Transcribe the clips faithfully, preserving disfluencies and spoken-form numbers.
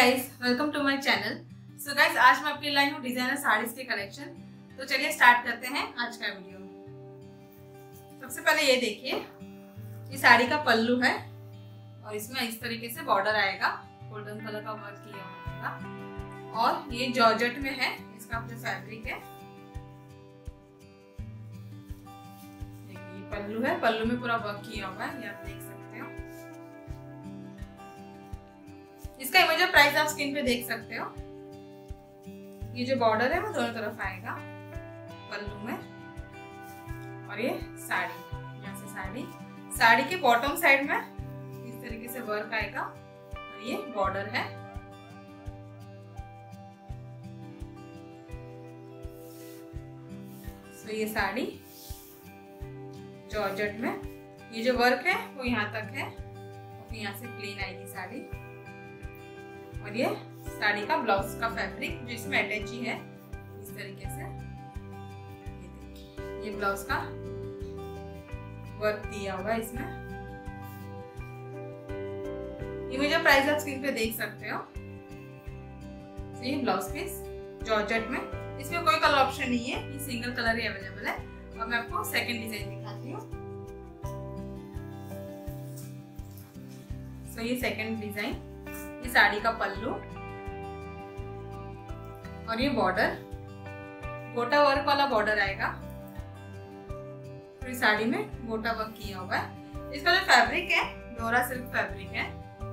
Guys, welcome to my channel. So guys, आज मैं आपके लाई हूँ डिजाइनर साड़ीज के कलेक्शन। तो चलिए स्टार्ट करते हैं आज का वीडियो। सबसे पहले ये देखिए, ये साड़ी का पल्लू है और इसमें इस तरीके से बॉर्डर आएगा, गोल्डन कलर का वर्क किया होगा और ये जॉर्जेट में है। इसका जो फैब्रिक है, देखिए पल्लू है, पल्लू में पूरा वर्क किया हुआ है, ये आप देख सकते हो। इसका इमेज और प्राइस आप स्क्रीन पे देख सकते हो। ये जो बॉर्डर है वो दोनों तरफ आएगा पल्लू में, और ये साड़ी, यहाँ से साड़ी साड़ी के बॉटम साइड में इस तरीके से वर्क आएगा और ये बॉर्डर है। तो ये साड़ी जॉर्जेट में, ये जो वर्क है वो यहाँ तक है और यहाँ से प्लेन आएगी साड़ी। और ये साड़ी का ब्लाउज का फैब्रिक जो इसमें अटैच ही है इस तरीके से। ये देखिए, ये ब्लाउज का वर्क दिया हुआ है इसमें। इमेज और प्राइस आप स्क्रीन पे देख सकते हो। तो ये ब्लाउज पीस जॉर्जेट में, इसमें कोई कलर ऑप्शन नहीं है, ये सिंगल कलर ही अवेलेबल है। और मैं आपको सेकंड डिजाइन दिखाती हूँ। तो ये सेकंड डिजाइन, ये साड़ी का पल्लू और ये बॉर्डर गोटा वर्क वाला बॉर्डर आएगा। पूरी साड़ी में गोटा वर्क किया हुआ है। इसका जो फैब्रिक है डोरा सिल्क फैब्रिक है।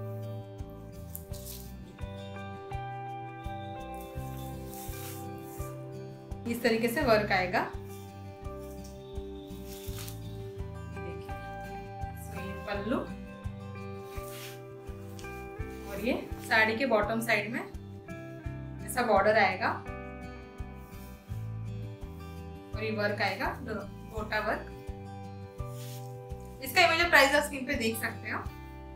इस तरीके से वर्क आएगा, देखिए। तो ये पल्लू और ये साड़ी के बॉटम साइड में ऐसा बॉर्डर आएगा और ये वर्क आएगा गोटा वर्क। इसका इमेज और प्राइस आप स्क्रीन पे देख सकते हो।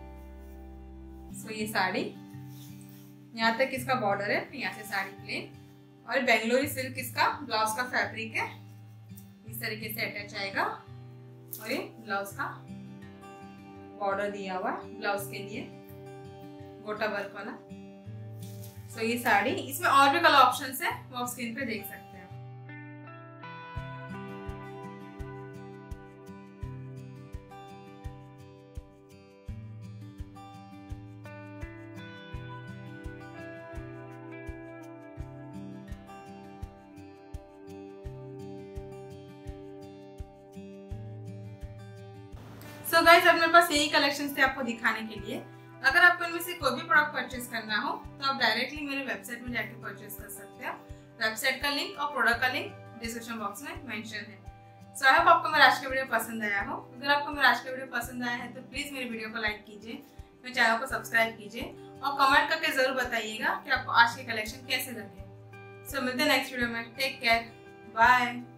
सो ये साड़ी, यहाँ तक इसका बॉर्डर है, यहाँ से साड़ी प्लेन और बेंगलोरी सिल्क इसका ब्लाउज का फैब्रिक है। इस तरीके से अटैच आएगा और ये ब्लाउज का बॉर्डर दिया हुआ है ब्लाउज के लिए, गोटा वर्क वाला। सो so, ये साड़ी, इसमें और भी कलर ऑप्शंस है, वो आप स्क्रीन पे देख सकते हैं। सो so गाइस, अब मेरे पास यही कलेक्शंस थे आपको दिखाने के लिए। अगर आपको इनमें से कोई भी प्रोडक्ट परचेज करना हो तो आप डायरेक्टली मेरे वेबसाइट में जाके परचेज कर सकते हो। वेबसाइट का लिंक और प्रोडक्ट का लिंक डिस्क्रिप्शन बॉक्स में मेंशन है। सो आई होप आपको मेरा आज का वीडियो पसंद आया हो। अगर आपको मेरा आज का वीडियो पसंद आया है तो प्लीज मेरे वीडियो को लाइक कीजिए, मेरे चैनल को सब्सक्राइब कीजिए और कमेंट करके जरूर बताइएगा कि आपको आज के कलेक्शन कैसे लगे। सो मिलते हैं नेक्स्ट वीडियो में। Take care, bye.